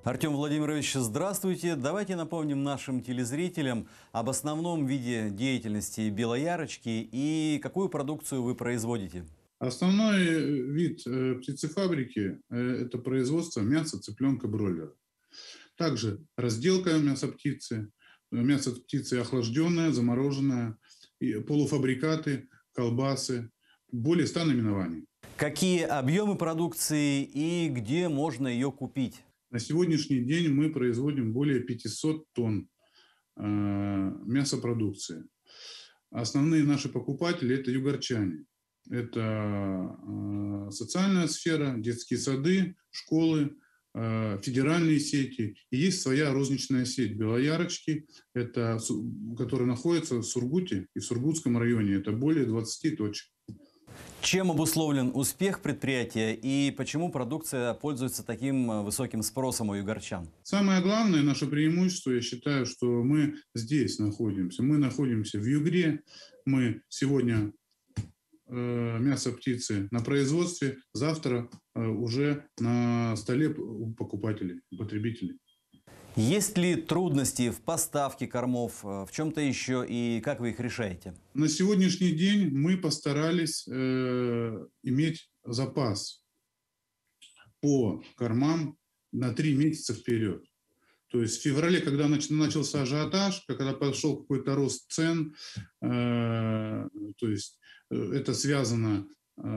Артем Владимирович, здравствуйте. Давайте напомним нашим телезрителям об основном виде деятельности Белоярочки и какую продукцию вы производите. Основной вид птицефабрики – это производство мяса, цыпленка, бройлера. Также разделка мяса птицы охлажденное, замороженное, и полуфабрикаты, колбасы, более 100 наименований. Какие объемы продукции и где можно ее купить? На сегодняшний день мы производим более 500 тонн мясопродукции. Основные наши покупатели – это югорчане. Это социальная сфера, детские сады, школы, федеральные сети. И есть своя розничная сеть Белоярочки, которая находится в Сургуте и в Сургутском районе. Это более 20 точек. Чем обусловлен успех предприятия и почему продукция пользуется таким высоким спросом у югорчан? Самое главное, наше преимущество, я считаю, что мы здесь находимся. Мы находимся в Югре. Мы сегодня мясо птицы на производстве, завтра уже на столе у покупателей, у потребителей. Есть ли трудности в поставке кормов, в чем-то еще, и как вы их решаете? На сегодняшний день мы постарались иметь запас по кормам на 3 месяца вперед. То есть в феврале, когда начался ажиотаж, когда пошел какой-то рост цен, то есть это связано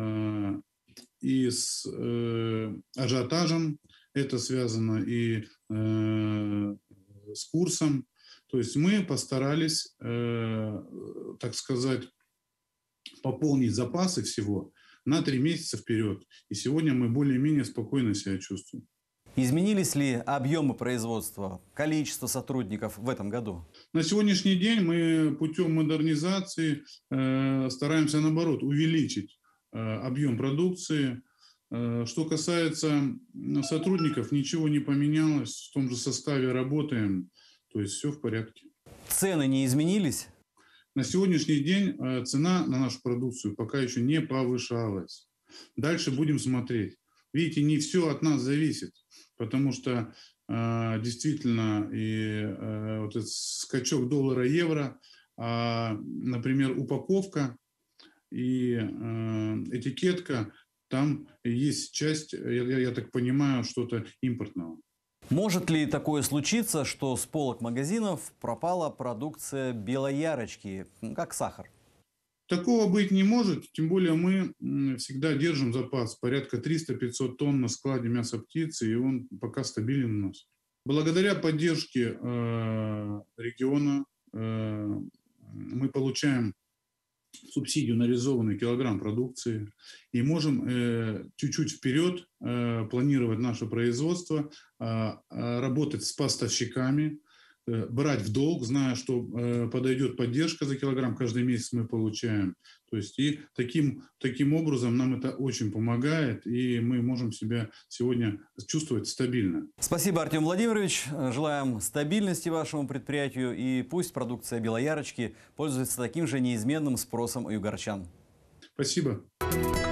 и с ажиотажем, это связано и с курсом. То есть мы постарались, так сказать, пополнить запасы всего на 3 месяца вперед. И сегодня мы более-менее спокойно себя чувствуем. Изменились ли объемы производства, количество сотрудников в этом году? На сегодняшний день мы путем модернизации стараемся, наоборот, увеличить объем продукции. Что касается сотрудников, ничего не поменялось, в том же составе работаем, то есть все в порядке. Цены не изменились? На сегодняшний день цена на нашу продукцию пока еще не повышалась. Дальше будем смотреть. Видите, не все от нас зависит, потому что действительно и вот этот скачок доллара-евро, например, упаковка и этикетка, там есть часть, я так понимаю, что-то импортного. Может ли такое случиться, что с полок магазинов пропала продукция Белоярочки, как сахар? Такого быть не может, тем более мы всегда держим запас порядка 300-500 тонн на складе мяса птицы, и он пока стабилен у нас. Благодаря поддержке региона мы получаем субсидию на реализованный килограмм продукции и можем чуть-чуть вперед планировать наше производство, работать с поставщиками, брать в долг, зная, что подойдет поддержка за килограмм, каждый месяц мы получаем. То есть и таким образом нам это очень помогает, и мы можем себя сегодня чувствовать стабильно. Спасибо, Артем Владимирович. Желаем стабильности вашему предприятию, и пусть продукция Белоярочки пользуется таким же неизменным спросом у югорчан. Спасибо.